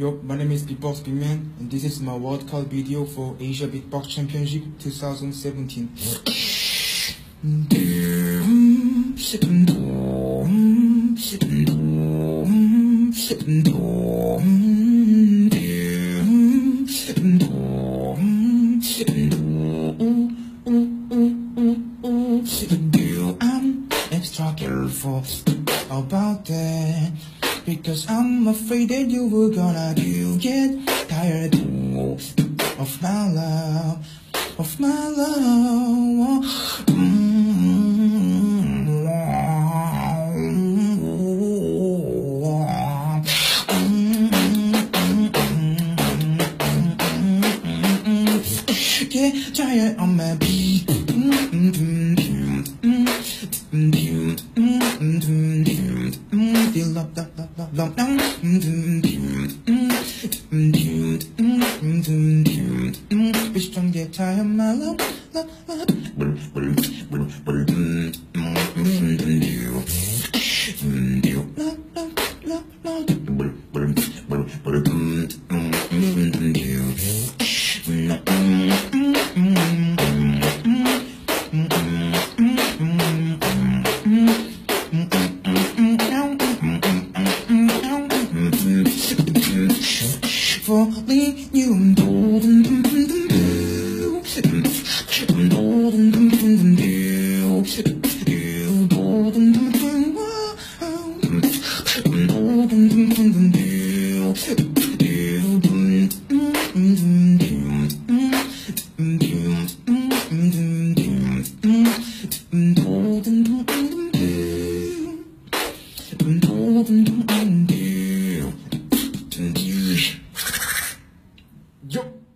Yo, my name is Beatbox Bigman, and this is my World Cup video for Asia Beatbox Championship 2017. I'm extra careful about that, because I'm afraid that you were gonna get tired of my love, of my love. Get tired on my beat. Bitch, don't get tired of my love. Falling you Yo.